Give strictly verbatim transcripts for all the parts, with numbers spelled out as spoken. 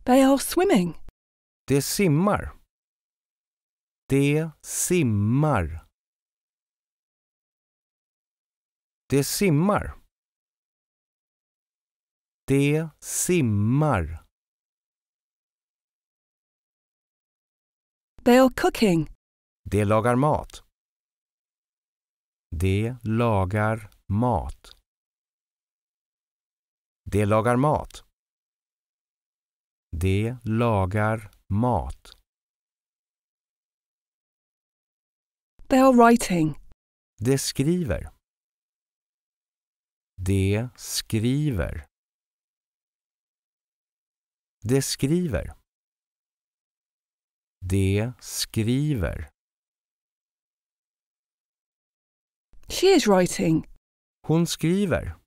They are swimming. Det simmar. Det simmar. Det simmar. Det simmar. They are cooking. Det lagar mat. Det lagar mat. Det lagar mat. Det lagar mat. They are writing. Det skriver. Det skriver. Det skriver. Det skriver. She is writing. Hon skriver.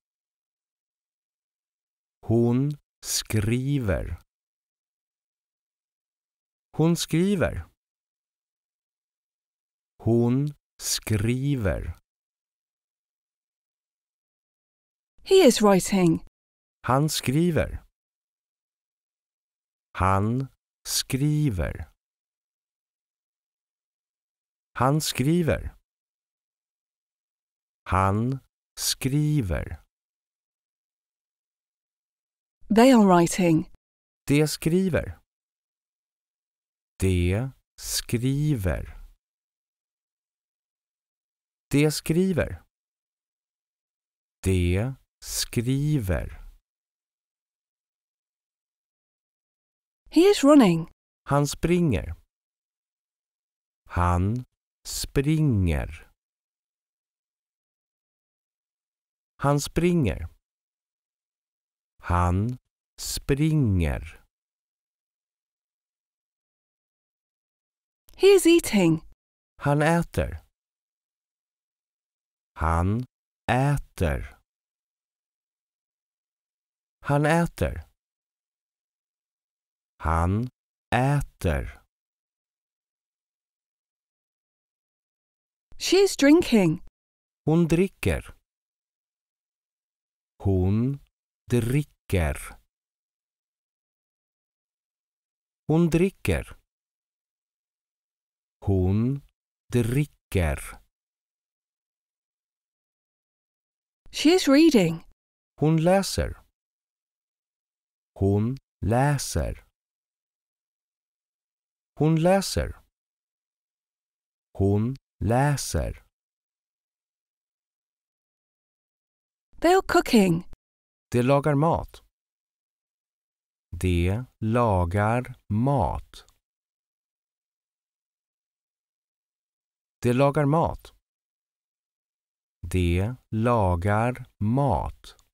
Hon skriver. Hon skriver. Hon skriver. He is writing. Han skriver. Han skriver. Han skriver. Han skriver. They are writing. Det skriver. Det skriver. Det skriver. Det skriver. He is running. Han springer. Han springer. Han springer. Han springer. He is eating. Han äter. Han äter. Han äter. Han äter. She is drinking. Hon dricker. Hon dricker. Hon dricker. Hon dricker. She is reading. Hon läser. Hon läser. Hon läser. Hon läser. They are cooking. Det lagar mat. Det lagar mat. Det lagar mat. Det lagar mat.